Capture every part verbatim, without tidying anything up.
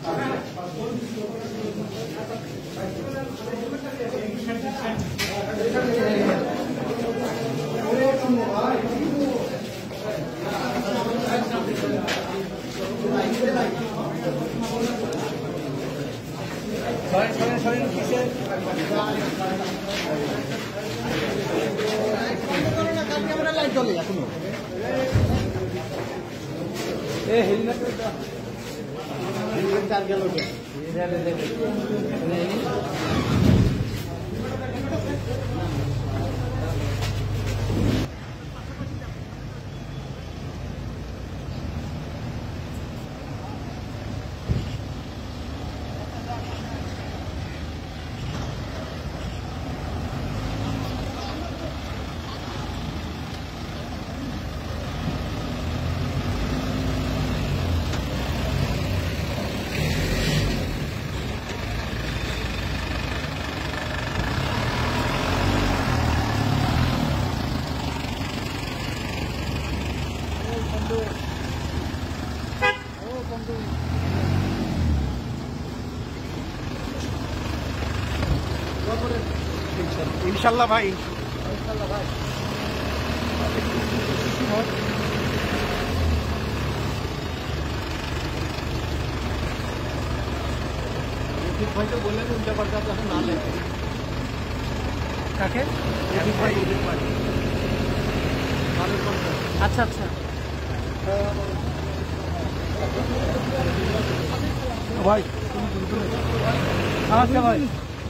চলে এখনো হেলমেট চার গেল इंशाल्लाह भाई इंशाल्लाह भाई भाई तो बोले उनका पर्चा तो ना ले काके भाई अच्छा अच्छा भाई अच्छा भाई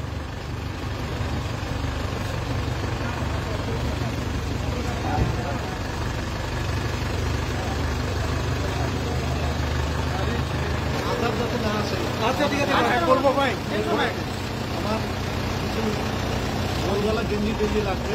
আচ্ছা ঠিক আছে বলবো ভাই আমার কিছু গোলগলা গেঞ্জি টেঞ্জি লাগবে